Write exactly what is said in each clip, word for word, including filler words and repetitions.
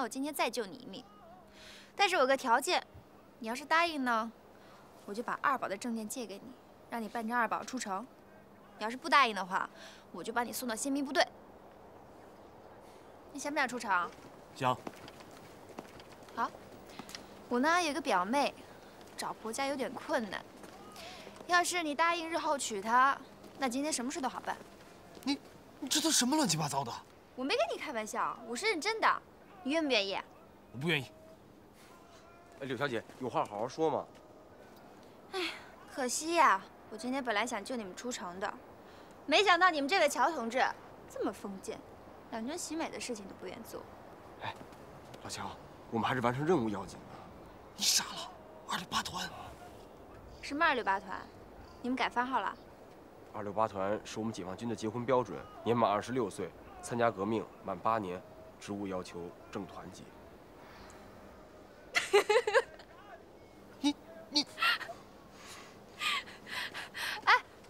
我今天再救你一命。但是有个条件，你要是答应呢，我就把二宝的证件借给你，让你伴着二宝出城。你要是不答应的话，我就把你送到宪兵部队。你想不想出城？ 想。 好，我呢有个表妹，找婆家有点困难。要是你答应日后娶她，那今天什么事都好办。 你，你这都什么乱七八糟的？ 我没跟你开玩笑，我是认真的。你愿不愿意？ 我不愿意。 哎，柳小姐，有话好好说嘛。 哎，可惜呀，我今天本来想救你们出城的，没想到你们这位乔同志这么封建，两全其美的事情都不愿做。 哎，老乔，我们还是完成任务要紧啊。 你傻了？二六八团。 什么二六八团？你们改番号了？ 二六八团是我们解放军的结婚标准，年满二十六岁，参加革命满八年，职务要求正团级。 你你， 哎，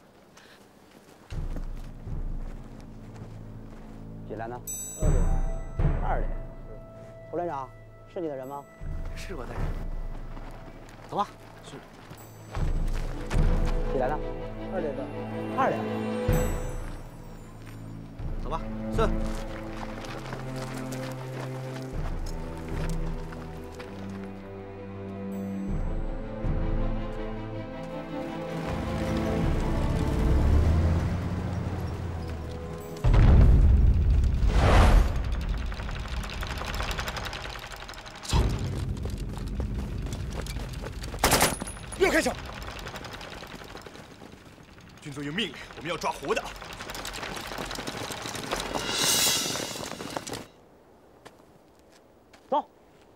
几连呢？二连。二连。胡连长，是你的人吗？ 是我的人。走吧。是。 几连呢？二连的。二连。 走吧。是。 开枪！军座有命令，我们要抓活的。 走。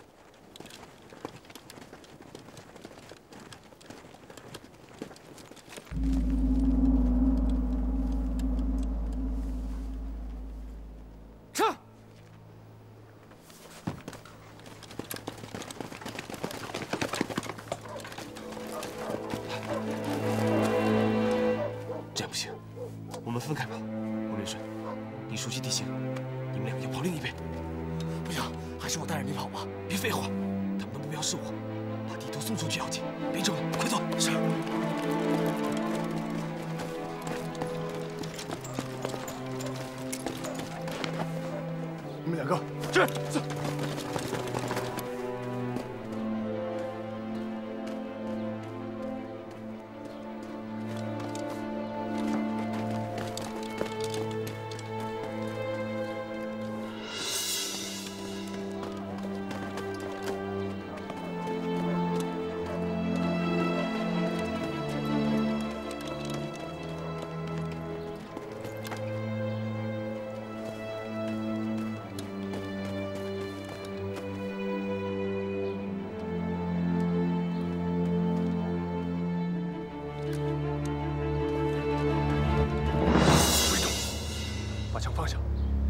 上！这样不行，我们分开跑。吴连顺，你熟悉地形，你们两个要跑另一边。不行，还是我带着你跑吧。别废话，他们的目标是我，把地图送出去要紧。别争了，快走！是。 你们两个是是。把枪放下！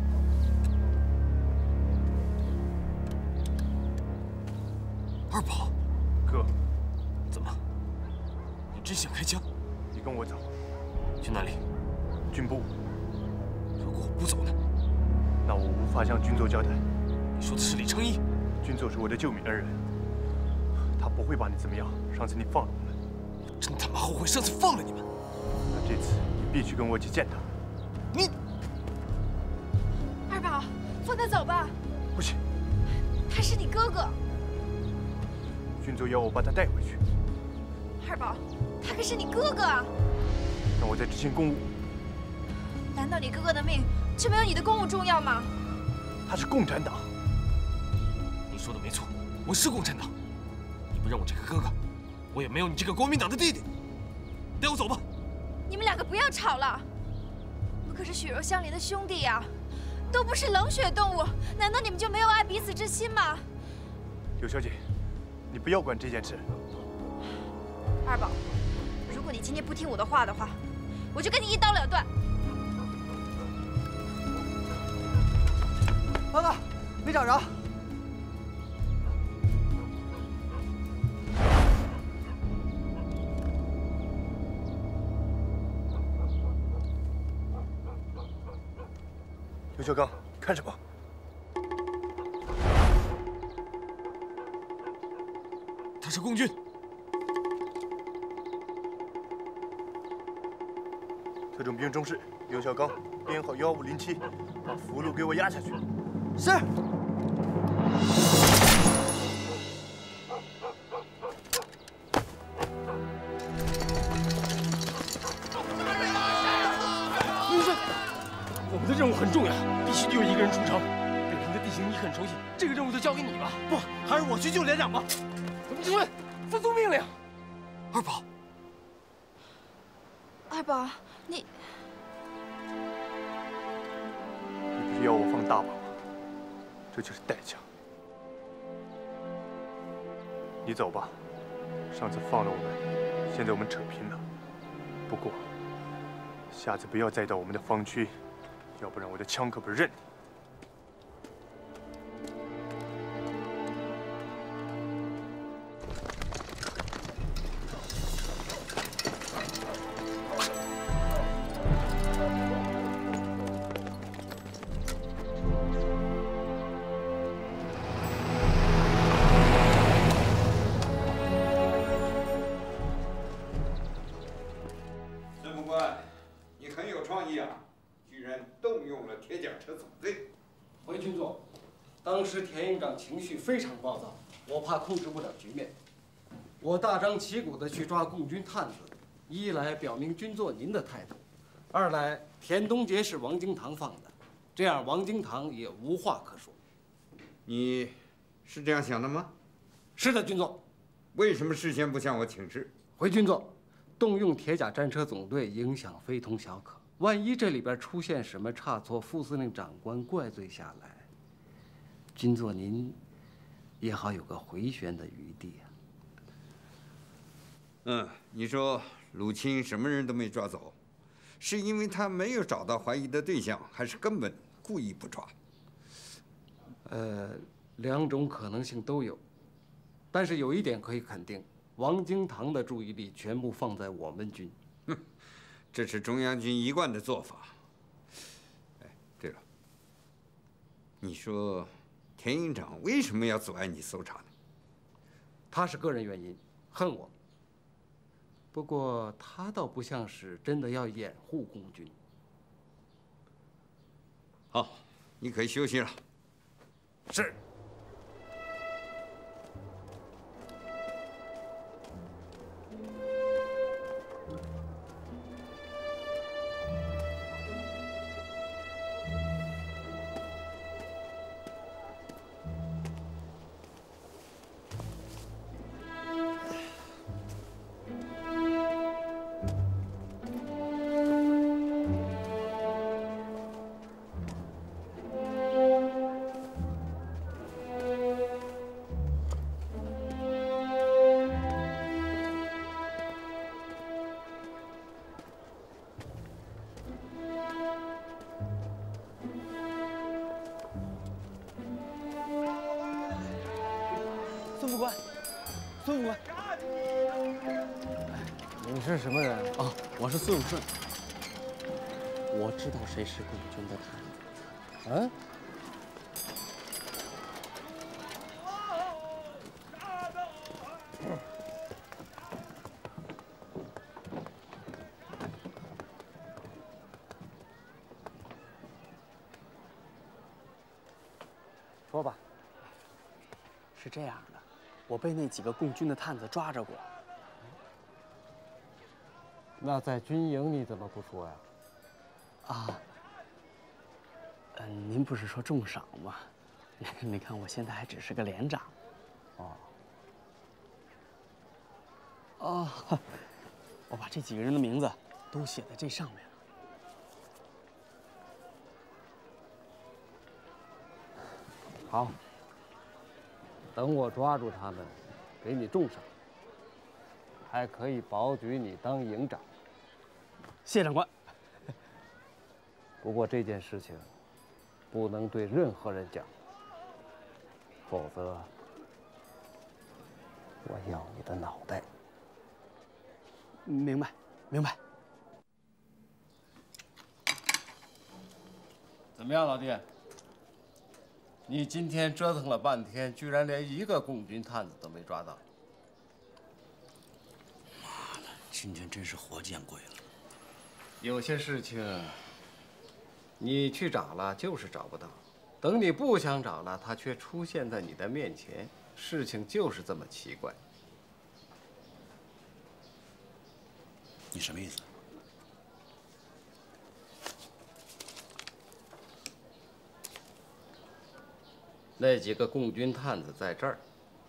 二宝， 哥， 怎么？你真想开枪？ 你跟我走。 去哪里？ 军部。 如果我不走呢？ 那我无法向军座交代。 你说的是李成义？ 军座是我的救命恩人，他不会把你怎么样。上次你放了我们， 我真他妈后悔上次放了你们。 那这次你必须跟我一起见他。 你。 二宝，放他走吧。 不行， 他是你哥哥。 军座要我把他带回去。 二宝，他可是你哥哥啊！ 让我在执行公务。 难道你哥哥的命就没有你的公务重要吗？ 他是共产党。 你说的没错，我是共产党。你不认我这个哥哥，我也没有你这个国民党的弟弟。带我走吧。 你们两个不要吵了，我们可是血肉相连的兄弟呀！都不是冷血动物，难道你们就没有爱彼此之心吗？ 柳小姐，你不要管这件事。 二宝，如果你今天不听我的话的话，我就跟你一刀两断。 报告，没找着。 刘小刚，看什么？ 他是共军。 特种兵中士刘小刚，编号幺五零七，把俘虏给我押下去。 是。 陆顺，我们的任务很重要，必须得有一个人出城。北平的地形你很熟悉，这个任务就交给你吧。 不，还是我去救连长吧。 总军，遵从命令。二宝， 二宝，你你不是要我放大马吗？这就是代价。你走吧，上次放了我们，现在我们扯平了。不过，下次不要再到我们的防区，要不然我的枪可不认你。 回军座，当时田营长情绪非常暴躁，我怕控制不了局面，我大张旗鼓地去抓共军探子，一来表明军座您的态度，二来田东杰是王经堂放的，这样王经堂也无话可说。 你是这样想的吗？ 是的，军座。 为什么事先不向我请示？ 回军座，动用铁甲战车总队影响非同小可。 万一这里边出现什么差错，副司令长官怪罪下来，军座您也好有个回旋的余地啊。 嗯，你说鲁钦什么人都没抓走，是因为他没有找到怀疑的对象，还是根本故意不抓？ 呃，两种可能性都有，但是有一点可以肯定，王经堂的注意力全部放在我们军。 这是中央军一贯的做法。哎，对了，你说田营长为什么要阻碍你搜查呢？ 他是个人原因，恨我。不过他倒不像是真的要掩护共军。 好，你可以休息了。 是。 孙副官，孙副官， 你是什么人？ 哦，我是孙永顺。我知道谁是共军的探子。 嗯？ 说吧。是这样的，我被那几个共军的探子抓着过。 那在军营你怎么不说呀？ 啊，嗯，您不是说重赏吗？你看我现在还只是个连长。 哦。 哦，我把这几个人的名字都写在这上面了。 好。 等我抓住他们，给你重赏，还可以保举你当营长。 谢长官。 不过这件事情不能对任何人讲，否则我要你的脑袋。 明白，明白。 怎么样，老弟？ 你今天折腾了半天，居然连一个共军探子都没抓到。 今天真是活见鬼了。 有些事情，你去找了就是找不到，等你不想找了，它却出现在你的面前。事情就是这么奇怪。 你什么意思？ 那几个共军探子在这儿。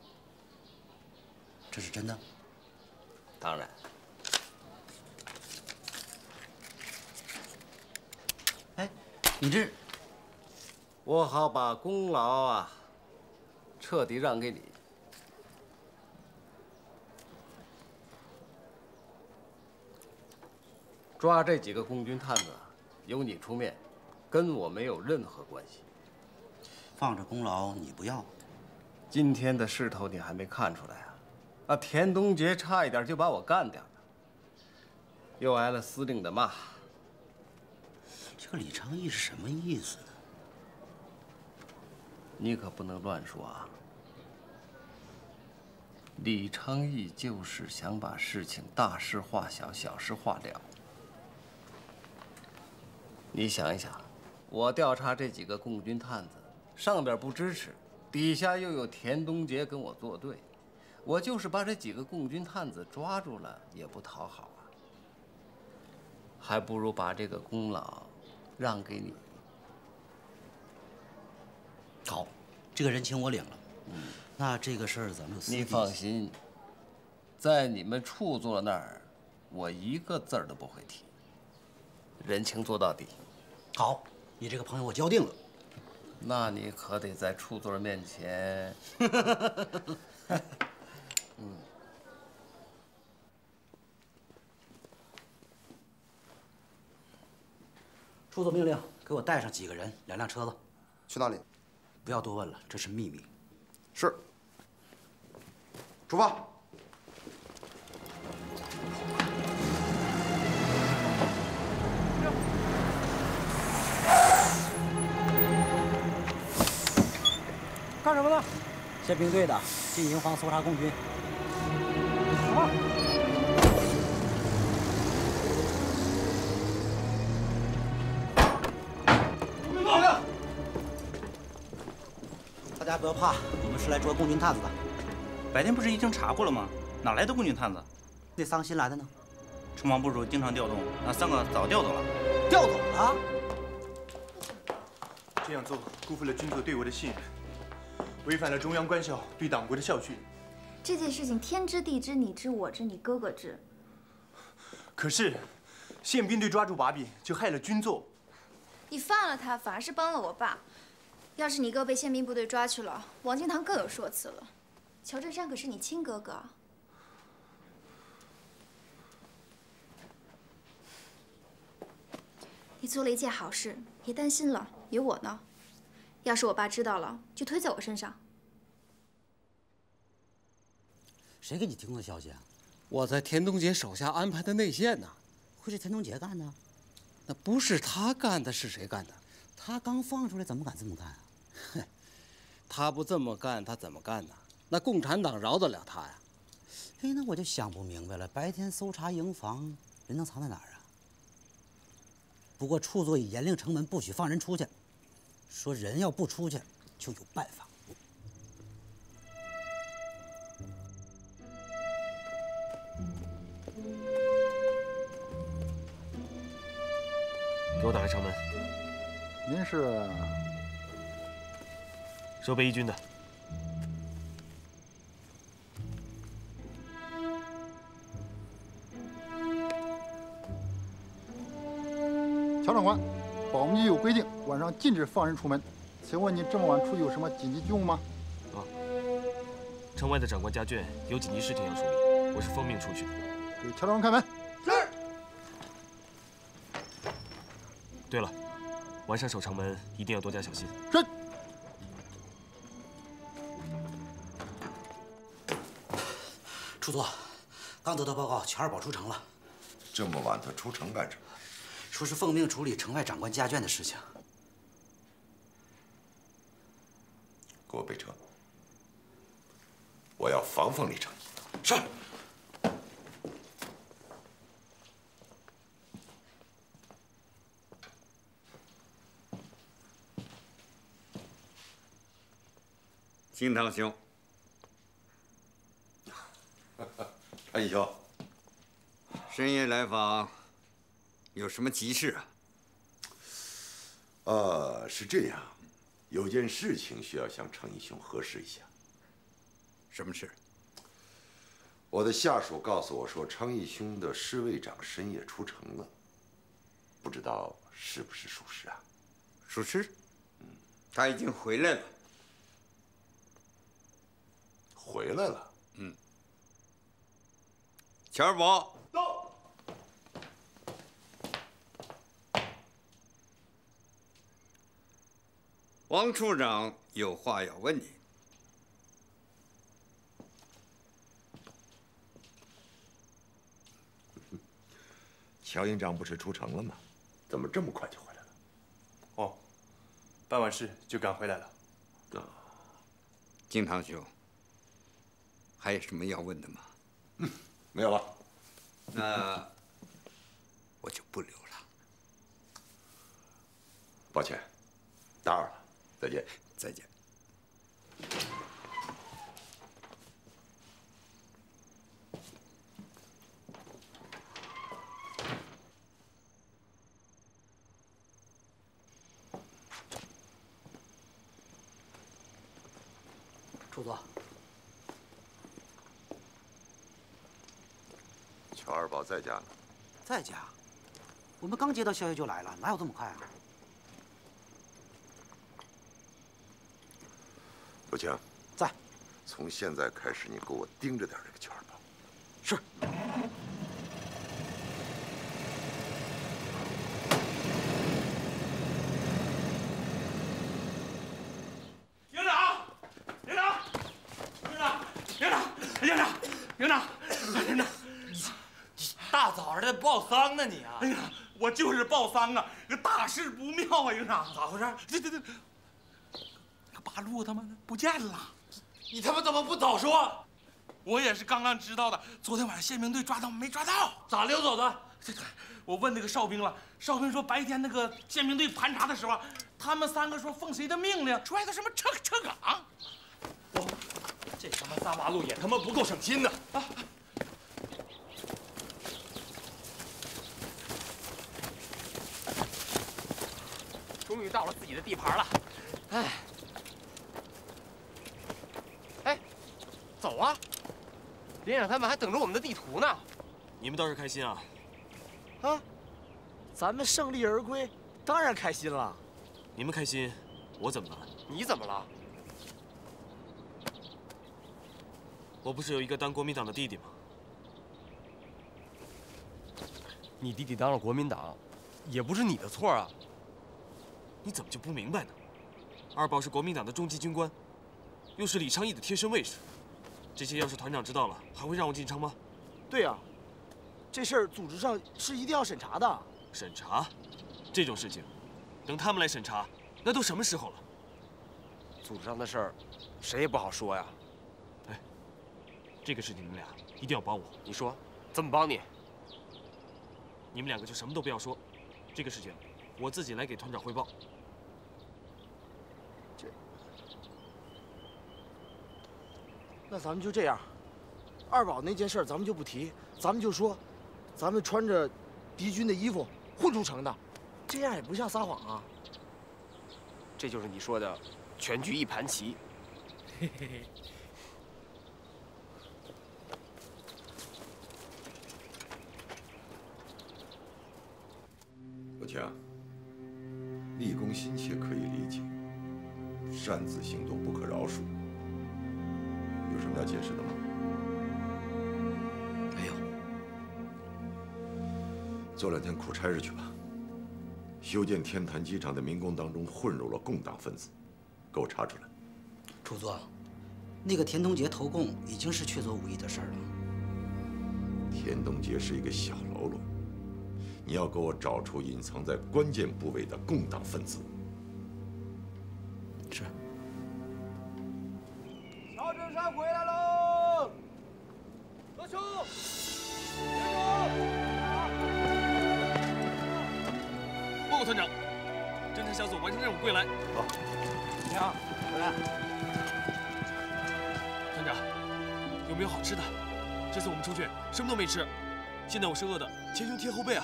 这是真的？ 当然。 哎，你这…… 我好把功劳啊，彻底让给你。抓这几个共军探子，由你出面，跟我没有任何关系。 放着功劳你不要？ 今天的势头你还没看出来啊？啊，田东杰差一点就把我干掉了，又挨了司令的骂。 这个李昌义是什么意思呢？ 你可不能乱说啊！李昌义就是想把事情大事化小，小事化了。你想一想，我调查这几个共军探子，上边不支持，底下又有田东杰跟我作对，我就是把这几个共军探子抓住了，也不讨好啊。还不如把这个功劳让给你。 好，这个人情我领了。嗯，那这个事儿咱们就…… 你放心，在你们处座那儿，我一个字儿都不会提。人情做到底。 好，你这个朋友我交定了。 那你可得在处座面前。嗯。 处座命令，给我带上几个人，两辆车子。 去哪里？ 不要多问了，这是秘密。 是。出发。 干什么呢？ 宪兵队的进营房搜查共军。 什么？ 大家不要怕，我们是来捉共军探子的。 白天不是已经查过了吗？哪来的共军探子？ 那三个新来的呢？ 城防部署经常调动，那三个早调走了。 调走了？ 这样做辜负了军座对我的信任，违反了中央官校对党国的校训。 这件事情天知地知，你知我知，你哥哥知。 可是，宪兵队抓住把柄，就害了军座。 你放了他，反而是帮了我爸。要是你哥被宪兵部队抓去了，王金堂更有说辞了。乔振山可是你亲哥哥。你做了一件好事，别担心了，有我呢。要是我爸知道了，就推在我身上。 谁给你提供的消息啊？ 我在田东杰手下安排的内线呢。 会是田东杰干的？ 那不是他干的，是谁干的？ 他刚放出来，怎么敢这么干啊？ 哼，他不这么干，他怎么干呢？那共产党饶得了他呀？ 哎，那我就想不明白了。白天搜查营房，人能藏在哪儿啊？不过处座已严令城门，不许放人出去。说人要不出去，就有办法。 给我打开城门。 您是？ 守备一军的。 乔长官，保密有规定，晚上禁止放人出门。请问你这么晚出去有什么紧急军务吗？ 啊，城外的长官家眷有紧急事情要处理，我是奉命出去的。 给乔长官开门。 是。对了，晚上守城门一定要多加小心。 是。 处座，刚得到报告，乔二宝出城了。 这么晚他出城干什么？ 说是奉命处理城外长官家眷的事情。 给我备车，我要防奉李成。是。 金堂兄， 陈义兄， 深夜来访，有什么急事啊？ 呃，是这样，有件事情需要向程义兄核实一下。 什么事？ 我的下属告诉我说，程义兄的侍卫长深夜出城了，不知道是不是属实啊？ 属实。嗯，他已经回来了。 回来了。 嗯。乔二宝。 到。 王处长有话要问你。 乔营长不是出城了吗？怎么这么快就回来了？ 哦，办完事就赶回来了。 啊， 金堂兄，还有什么要问的吗？ 嗯，没有了。 那我就不留了。 抱歉，打扰了，再见。 再见。 处座， 乔二宝在家呢。 在家？我们刚接到消息就来了，哪有这么快啊？ 刘强， 在。 从现在开始，你给我盯着点这个乔二宝。 是。 营长，营长，营长，营长，营长，营长，营长， 大早上的报丧呢你啊！ 哎呀，我就是报丧啊，这大事不妙啊，营长， 咋回事？ 这这这，那八路他妈的不见了！ 你他妈怎么不早说？ 我也是刚刚知道的。昨天晚上宪兵队抓到没抓到？ 咋溜走的？ 这这，我问那个哨兵了，哨兵说白天那个宪兵队盘查的时候，他们三个说奉谁的命令出来的什么撤撤岗。 哦，这他妈三八路也他妈不够省心的啊！ 终于到了自己的地盘了。哎，哎，走啊！连长他们还等着我们的地图呢。 你们倒是开心啊！ 啊，咱们胜利而归，当然开心了。 你们开心，我怎么了？ 你怎么了？ 我不是有一个当国民党的弟弟吗？ 你弟弟当了国民党，也不是你的错啊。 你怎么就不明白呢？二宝是国民党的中级军官，又是李昌义的贴身卫士，这些要是团长知道了，还会让我进城吗？ 对呀、啊，这事儿组织上是一定要审查的。 审查？这种事情，等他们来审查，那都什么时候了？ 组织上的事儿，谁也不好说呀。 哎，这个事情你们俩一定要帮我。 你说，怎么帮你？ 你们两个就什么都不要说，这个事情我自己来给团长汇报。 这，那咱们就这样，二宝那件事咱们就不提，咱们就说，咱们穿着敌军的衣服混出城的，这样也不像撒谎啊。 这就是你说的全局一盘棋。嘿嘿嘿。 老强，立功心切可以理解，擅自行动不可饶恕。有什么要解释的吗？ 没有。 做两天苦差事去吧。修建天坛机场的民工当中混入了共党分子，给我查出来。 处座，那个田东杰投共已经是确凿无疑的事儿了。 田东杰是一个小喽啰。你要给我找出隐藏在关键部位的共党分子。 是。 乔振山回来喽！何兄，别走！ 报告团长，侦查小组完成任务归来。 好。你好，回来。 没有好吃的。这次我们出去什么都没吃，现在我是饿的前胸贴后背啊。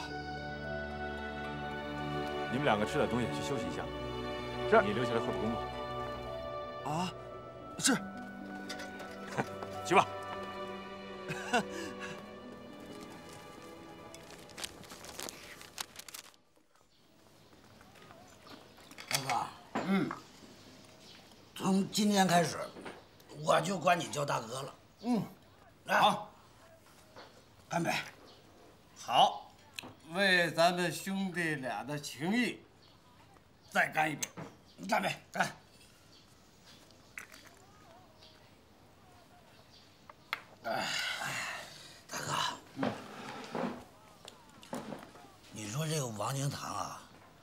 你们两个吃点东西，去休息一下。是。你留下来后头工作。 啊，是。 去吧。 大哥，嗯，从今天开始，我就管你叫大哥了。嗯，好，干杯！ 好，为咱们兄弟俩的情谊，再干一杯！ 干杯，干！哎，大哥，嗯，你说这个王金堂啊，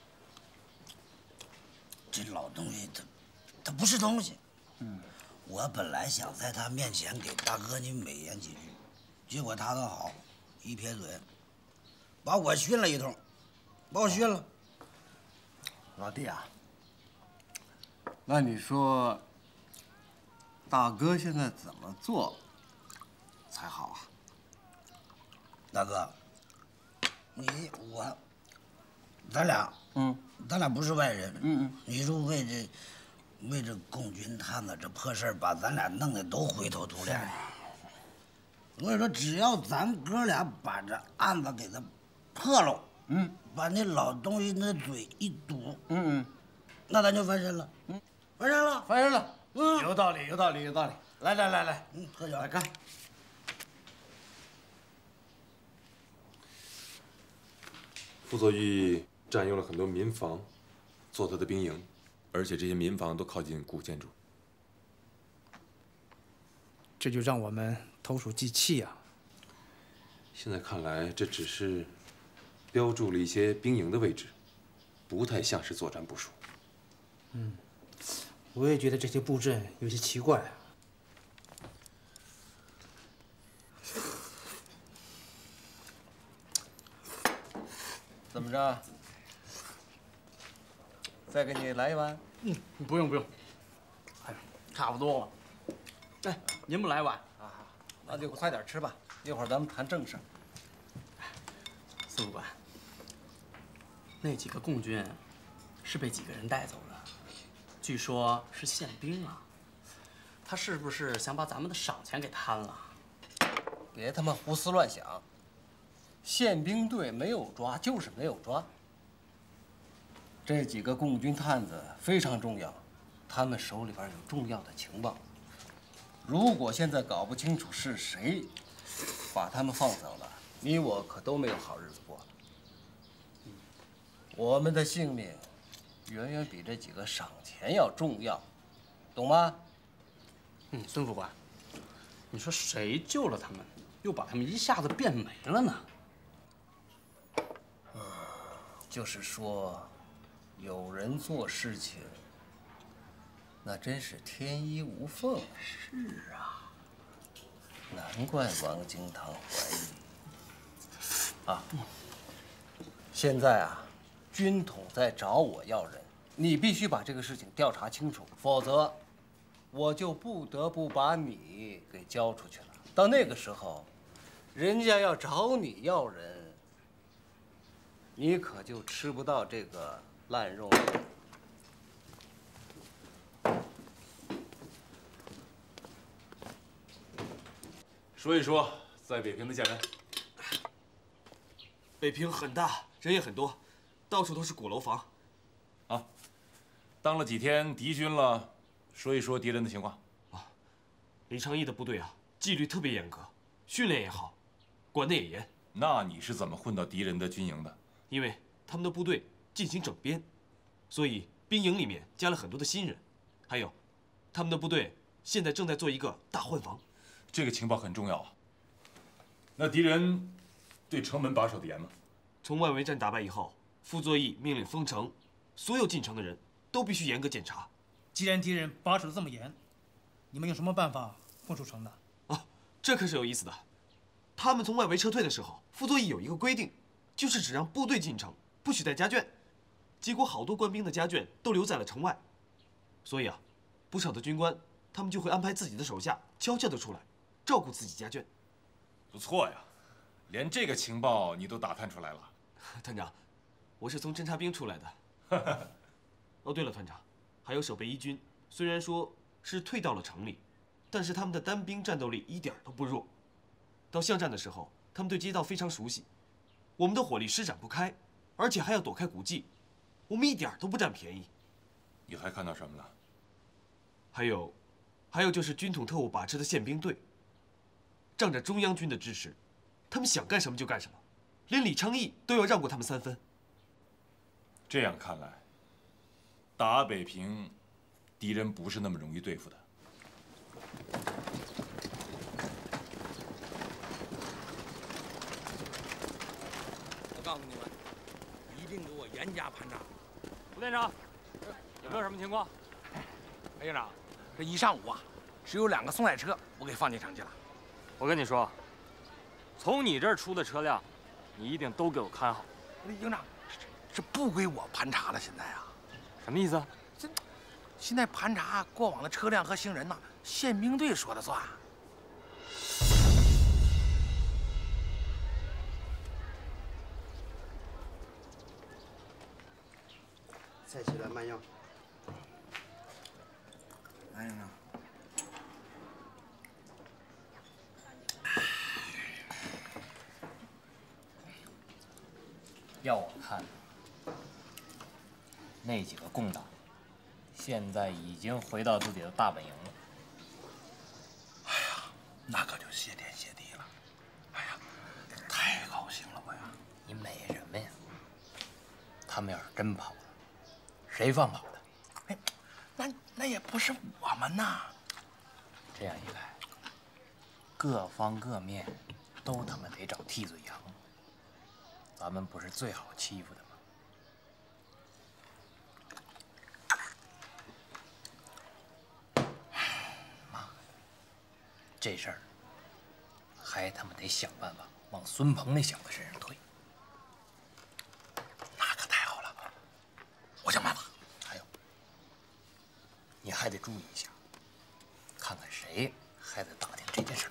这老东西他，他不是东西。嗯，我本来想在他面前给大哥你美言几句，结果他倒好，一撇嘴，把我训了一通，把我训了。 老弟啊，那你说，大哥现在怎么做才好啊？ 大哥，你我，咱俩，嗯，咱俩不是外人，嗯嗯，你说为这，为这共军探子这破事儿，把咱俩弄得都灰头土脸的。我跟你说，只要咱哥俩把这案子给他破了，嗯，把那老东西那嘴一堵，嗯嗯，那咱就翻身了，嗯，翻身了， 翻身了，嗯，有道理，有道理，有道理。来来来来， 嗯，喝酒， 来干。 傅作义占用了很多民房，做他的兵营，而且这些民房都靠近古建筑。 这就让我们投鼠忌器啊！ 现在看来，这只是标注了一些兵营的位置，不太像是作战部署。 嗯，我也觉得这些布阵有些奇怪啊。 怎么着？再给你来一碗？ 嗯，不用不用，哎，差不多了。哎，您不来碗啊？那就快点吃吧，一会儿咱们谈正事。 司副官，那几个共军是被几个人带走的，据说是宪兵啊。他是不是想把咱们的赏钱给贪了？ 别他妈胡思乱想。宪兵队没有抓，就是没有抓。这几个共军探子非常重要，他们手里边有重要的情报。如果现在搞不清楚是谁把他们放走了，你我可都没有好日子过了。我们的性命远远比这几个赏钱要重要，懂吗？ 嗯，孙副官，你说谁救了他们，又把他们一下子变没了呢？ 就是说，有人做事情，那真是天衣无缝。 是啊， 难怪王金堂怀疑。啊，现在啊，军统在找我要人，你必须把这个事情调查清楚，否则我就不得不把你给交出去了。到那个时候，人家要找你要人。你可就吃不到这个烂肉了。 说一说在北平的见闻。 北平很大，人也很多，到处都是鼓楼房。 啊，当了几天敌军了，说一说敌人的情况。 啊，李昌义的部队啊，纪律特别严格，训练也好，管得也严。 那你是怎么混到敌人的军营的？ 因为他们的部队进行整编，所以兵营里面加了很多的新人，还有，他们的部队现在正在做一个大换防。 这个情报很重要啊。那敌人对城门把守的严吗？ 从外围战打败以后，傅作义命令封城，所有进城的人都必须严格检查。 既然敌人把守的这么严，你们有什么办法封住城的？ 啊，这可是有意思的。他们从外围撤退的时候，傅作义有一个规定。就是只让部队进城，不许带家眷。结果好多官兵的家眷都留在了城外，所以啊，不少的军官他们就会安排自己的手下悄悄地出来， 照顾自己家眷。 不错呀，连这个情报你都打探出来了。 团长，我是从侦察兵出来的。哦，对了，团长，还有守备一军，虽然说是退到了城里，但是他们的单兵战斗力一点都不弱。到巷战的时候，他们对街道非常熟悉，我们的火力施展不开，而且还要躲开古迹，我们一点都不占便宜。 你还看到什么了？ 还有，还有就是军统特务把持的宪兵队，仗着中央军的支持，他们想干什么就干什么，连李昌义都要让过他们三分。 这样看来，打北平，敌人不是那么容易对付的。 我告诉你们，一定给我严加盘查。 副连长，有没有什么情况？ 裴营长，这一上午啊，只有两个送菜车，我给放进城去了。 我跟你说，从你这儿出的车辆，你一定都给我看好。 营长，这不归我盘查了，现在啊。 什么意思？ 这现在盘查过往的车辆和行人呐，宪兵队说了算。 再起来慢用。 来，营长。 要我看，那几个共党现在已经回到自己的大本营了。 哎呀，那可就谢天谢地了。哎呀，太高兴了我呀！ 你美什么呀？他们要是真跑了，谁放跑的？ 哎，那那也不是我们呐。 这样一来，各方各面都他妈得找替罪羊。咱们不是最好欺负的吗？妈，这事儿还他妈得想办法往孙鹏那小子身上推。 那可太好了，我想办法。 还有，你还得注意一下，看看谁还在打听这件事儿。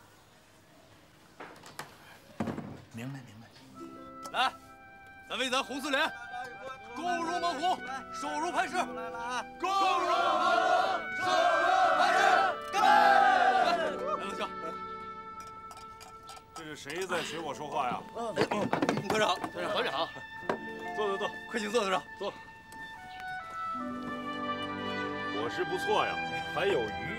明白明白。 来，咱为咱红四连攻入猛虎，守如磐石。攻入猛虎，守如磐石。干杯！来，老乡， 这是谁在学我说话呀？ 团长，团长，团长， 坐坐坐， 快请坐，团长， 坐。伙食不错呀，还有鱼。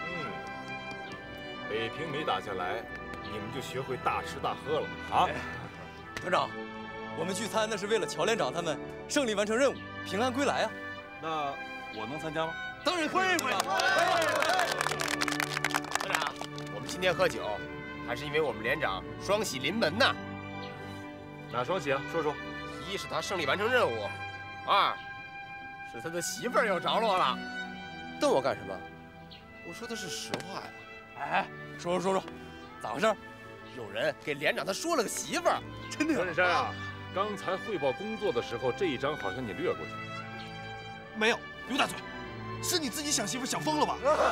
嗯，北平没打下来，你们就学会大吃大喝了啊！ 团长，我们聚餐那是为了乔连长他们胜利完成任务，平安归来啊！ 那我能参加吗？ 当然可以， 团长。团长，我们今天喝酒，还是因为我们连长双喜临门呐。 哪双喜啊？说说。 一是他胜利完成任务，二是他的媳妇儿又着落了。 瞪我干什么？我说的是实话呀。 哎，说说说说，咋回事？有人给连长他说了个媳妇儿，真的。 孙山啊，刚才汇报工作的时候，这一章好像你略过去了。 没有，刘大嘴，是你自己想媳妇想疯了吧？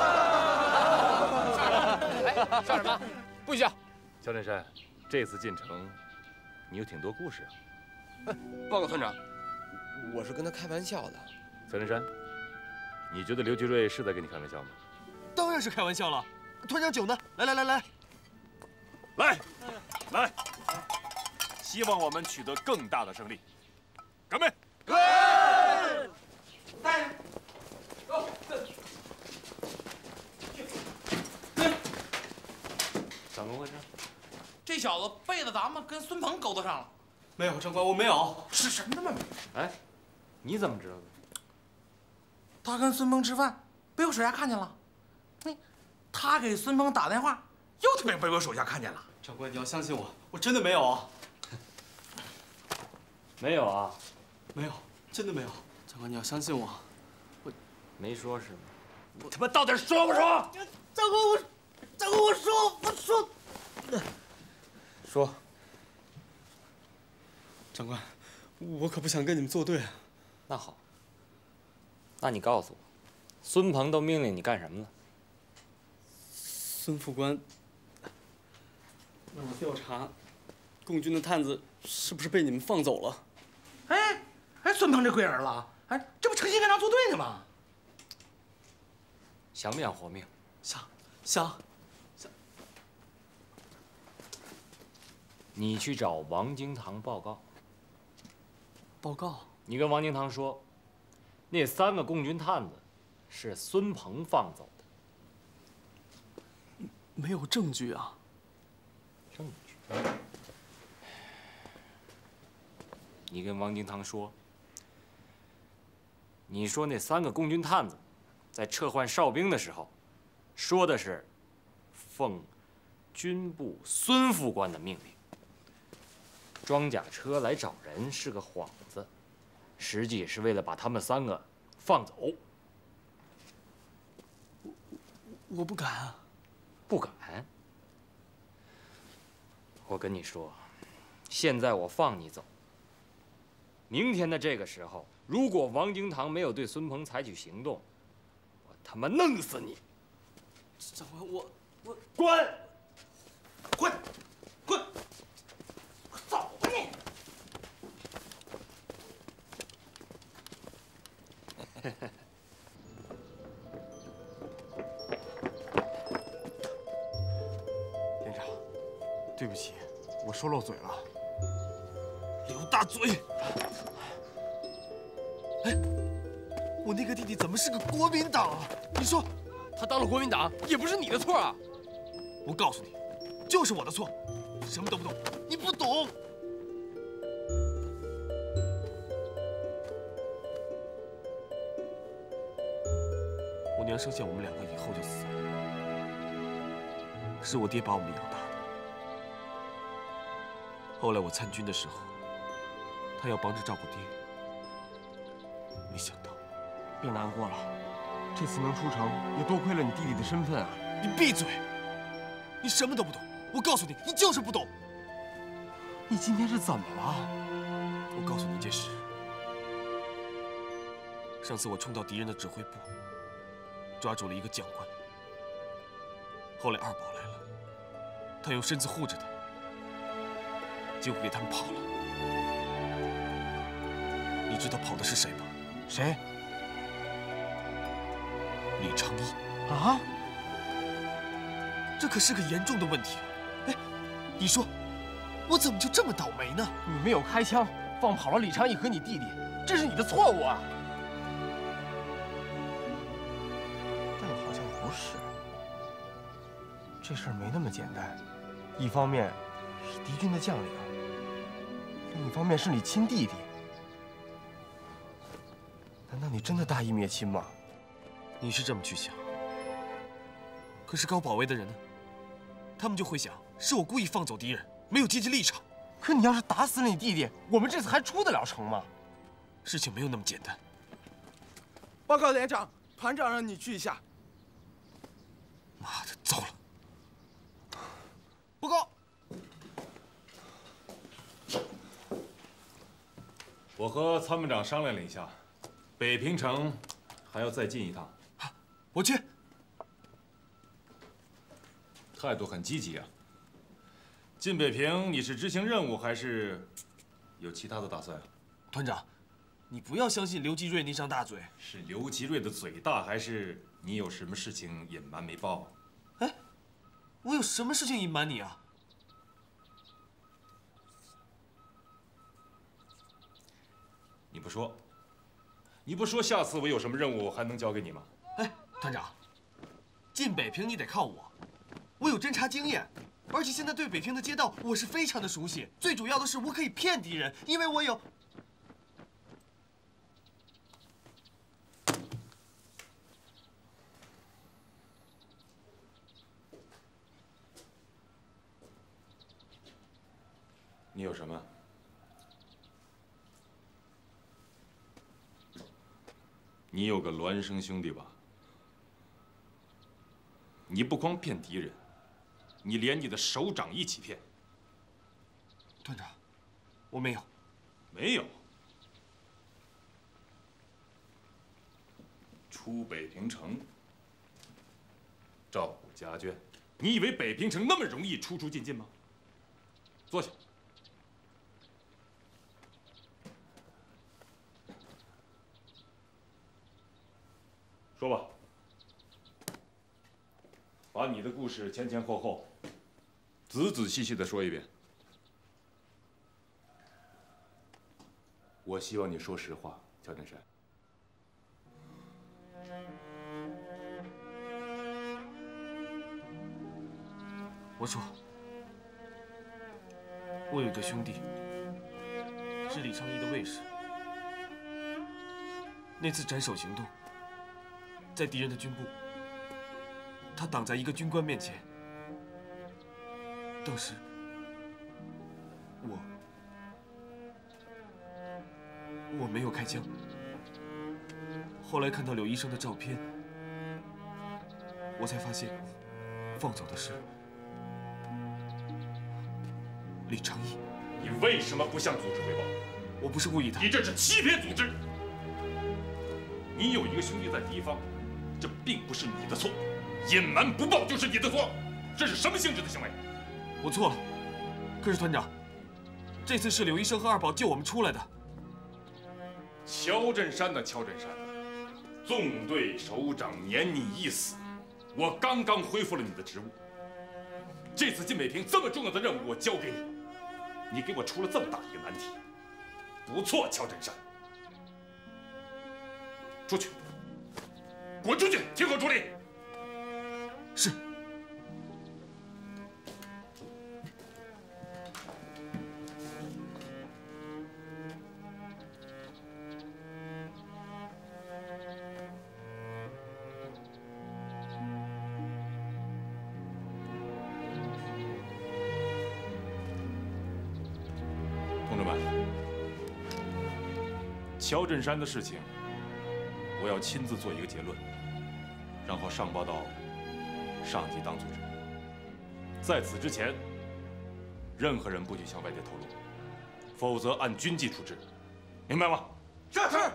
哎，笑什么？不许笑！ 乔振山，这次进城，你有挺多故事啊。 报告团长，我是跟他开玩笑的。 乔振山，你觉得刘吉瑞是在跟你开玩笑吗？ 当然是开玩笑了。团长酒呢？来来来来。 来，来，希望我们取得更大的胜利。干杯！ 干杯！走， 怎么回事？ 这小子背着咱们跟孙鹏勾搭上了。 没有，长官，我没有。 是什么他妈没？ 哎，你怎么知道的？ 他跟孙鹏吃饭，被我手下看见了。那他给孙鹏打电话。又他妈被我手下看见了， 长官，你要相信我，我真的没有啊， 没有啊， 没有，真的没有。长官，你要相信我，我没说是吗？ 我他妈到底说不说？ 长官，我，长官，我说，我说， 说。 长官，我可不想跟你们作对。 那好，那你告诉我，孙鹏都命令你干什么了？ 孙副官那我调查，共军的探子是不是被你们放走了？ 哎哎，孙鹏这龟儿了，哎，这不诚心跟咱作对呢吗？ 想不想活命？ 想想想。 你去找王经堂报告。 报告。 你跟王经堂说，那三个共军探子是孙鹏放走的。 没有证据啊。 证据。你跟王经堂说，你说那三个共军探子在撤换哨兵的时候，说的是奉军部孙副官的命令，装甲车来找人是个幌子，实际是为了把他们三个放走。 我我不敢啊。 不敢？我跟你说，现在我放你走。明天的这个时候，如果王经堂没有对孙鹏采取行动，我他妈弄死你！ 长官，我我滚！ 滚！滚！走吧你！ 连长，对不起，我说漏嘴了。刘大嘴！ 哎，我那个弟弟怎么是个国民党啊？你说， 他当了国民党也不是你的错啊！ 我告诉你，就是我的错，什么都不懂，你不懂。我娘生下我们两个以后就死了，是我爹把我们养大的。后来我参军的时候，他要帮着照顾爹，没想到。 别难过了，这次能出城也多亏了你弟弟的身份啊！ 你闭嘴！你什么都不懂，我告诉你，你就是不懂。 你今天是怎么了？ 我告诉你一件事，上次我冲到敌人的指挥部，抓住了一个将官。后来二宝来了，他用身子护着他，结果给他们跑了。你知道跑的是谁吗？ 谁？ 李昌义啊！ 这可是个严重的问题啊！哎，你说，我怎么就这么倒霉呢？ 你没有开枪，放跑了李昌义和你弟弟，这是你的错误啊！但好像不是，这事儿没那么简单。一方面是敌军的将领，另一方面是你亲弟弟。难道你真的大义灭亲吗？ 你是这么去想，可是高保卫的人呢？他们就会想，是我故意放走敌人，没有积极立场。 可你要是打死了你弟弟，我们这次还出得了城吗？ 事情没有那么简单。 报告连长，团长让你去一下。 妈的，糟了！ 报告。 我和参谋长商量了一下，北平城还要再进一趟。 我去。 态度很积极啊。进北平，你是执行任务还是有其他的打算啊？ 团长，你不要相信刘吉瑞那张大嘴。 是刘吉瑞的嘴大，还是你有什么事情隐瞒没报？ 哎，我有什么事情隐瞒你啊？ 你不说，你不说，下次我有什么任务还能交给你吗？ 哎，团长，进北平你得靠我，我有侦察经验，而且现在对北平的街道我是非常的熟悉。最主要的是，我可以骗敌人，因为我有。 你有什么？你有个孪生兄弟吧？你不光骗敌人，你连你的首长一起骗。 团长，我没有。 没有。出北平城，照顾家眷，你以为北平城那么容易出出进进吗？ 坐下。说吧，把你的故事前前后后、仔仔细细的说一遍。我希望你说实话，乔振山。 我说，我有一个兄弟，是李昌义的卫士。那次斩首行动，在敌人的军部，他挡在一个军官面前。当时，我我没有开枪。后来看到柳医生的照片，我才发现，放走的是李昌义。 你为什么不向组织汇报？ 我不是故意的。 你这是欺骗组织。你有一个兄弟在敌方，这并不是你的错，隐瞒不报就是你的错。这是什么性质的行为？ 我错了。可是团长，这次是柳医生和二宝救我们出来的。 乔振山的乔振山，纵队首长撵你一死，我刚刚恢复了你的职务。这次晋北平这么重要的任务我交给你，你给我出了这么大一个难题，不错，乔振山。出去，滚出去，听候处理。 是。 同志们，乔振山的事情，我要亲自做一个结论，然后上报到上级党组织。在此之前，任何人不许向外界透露，否则按军纪处置，明白吗？ 是是。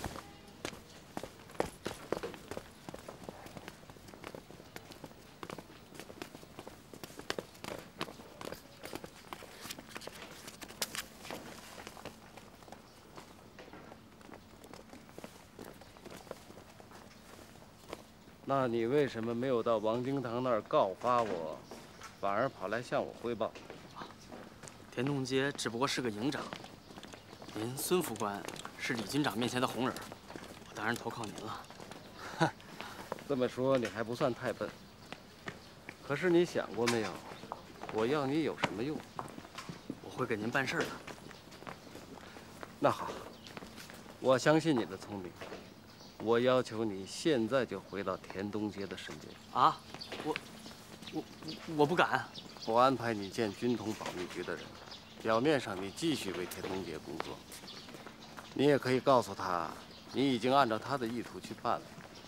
那你为什么没有到王经堂那儿告发我，反而跑来向我汇报？ 田东杰只不过是个营长，您孙副官是李军长面前的红人，我当然投靠您了。 哼，这么说你还不算太笨。可是你想过没有，我要你有什么用？ 我会给您办事的。 那好，我相信你的聪明。我要求你现在就回到田东杰的身边。 啊，我，我，我不敢。 我安排你见军统保密局的人，表面上你继续为田东杰工作，你也可以告诉他，你已经按照他的意图去办了。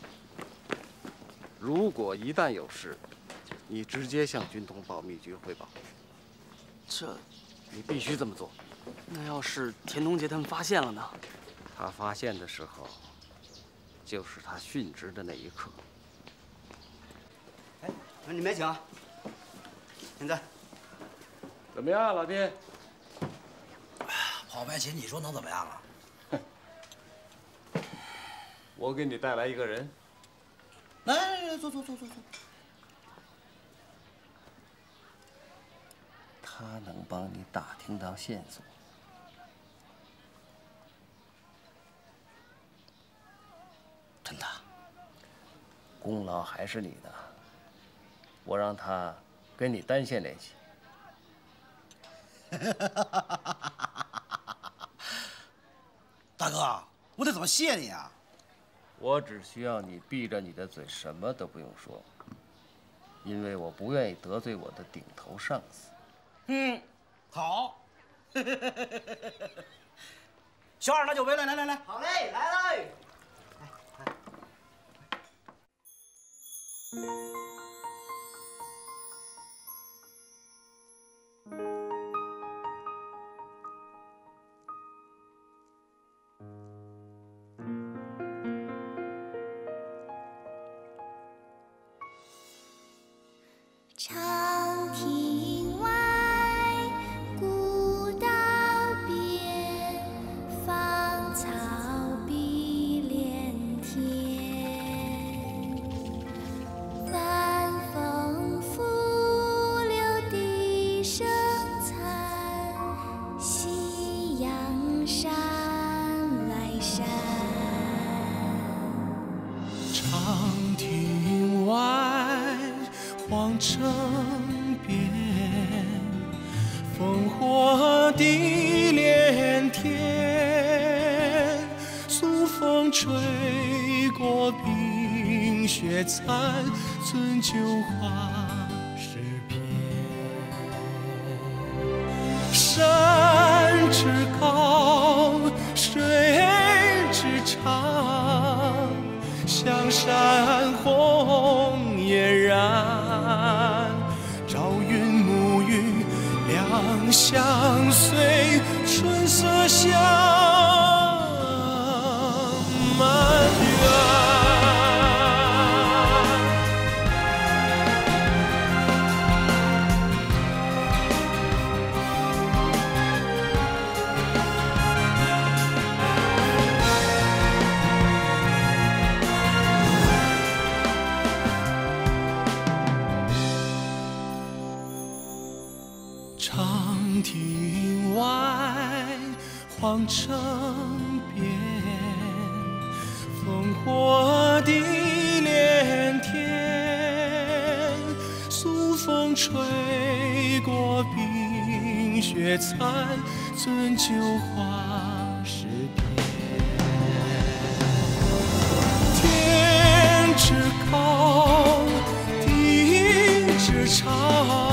如果一旦有事，你直接向军统保密局汇报。 这， 你必须这么做。 那要是田东杰他们发现了呢？ 他发现的时候，就是他殉职的那一刻。 哎，你们请。现在怎么样，老弟？ 跑白琴，你说能怎么样啊？ 我给你带来一个人。 来来来，坐坐坐坐坐。 他能帮你打听到线索。真的，功劳还是你的。我让他跟你单线联系。 大哥，我得怎么谢你啊？ 我只需要你闭着你的嘴，什么都不用说，因为我不愿意得罪我的顶头上司。 嗯，好。小二拿酒杯来，来来来。好嘞，来嘞。 长亭外， 火地连天，苏风吹过冰雪残，樽酒话诗篇。山之高，水之长，香山红嫣然，朝云暮雨两相随，春色相满园。长亭外，皇城边，烽火地连天，苏风吹过冰雪残，樽酒话诗篇。天之高，地之长。